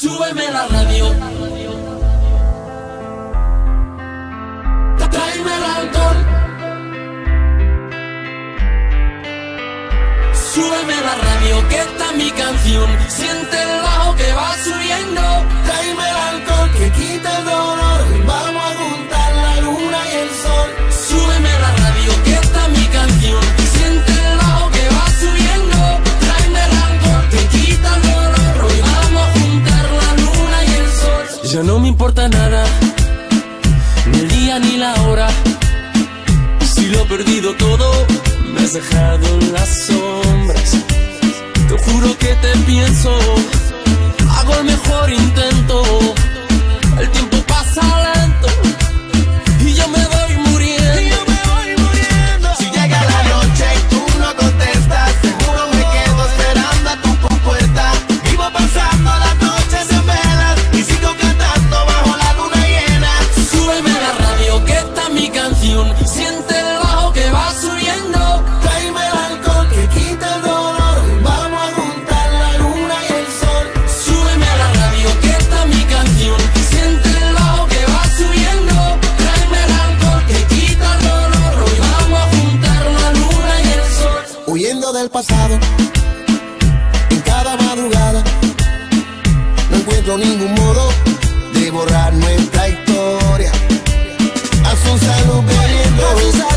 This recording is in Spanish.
Súbeme la radio, tráeme el alcohol. Súbeme la radio, que está mi canción. Siente el bajo que va subiendo. Tráeme el alcohol que quita el dolor. Vamos a juntar la luna y el sol. Súbeme la radio, que está mi canción. Siente el bajo que va subiendo. Tráeme el alcohol que quita el dolor. Hoy vamos a juntar la luna y el sol. Ya no me importa nada, ni el día ni la hora. Si lo he perdido todo, me has dejado en las sombras. Te juro que te pienso, hago el mejor intento. El tiempo pasa lento y yo me voy muriendo. Si llega la noche y tú no contestas, seguro me quedo esperando a tu puerta. Vivo pasando las noches en velas y sigo cantando bajo la luna llena. Súbeme la radio, que está mi canción. Siente el bajo que va subiendo. Tráeme el alcohol que quita el dolor. Vamos a juntar la luna y el sol. Súbeme la radio, que está mi canción. Siente el bajo que va subiendo. Tráeme el alcohol que quita el dolor. Hoy vamos a juntar la luna y el sol. Huyendo del pasado, en cada madrugada, no encuentro ningún modo de borrar nuestra historia. A su salud bebiendo.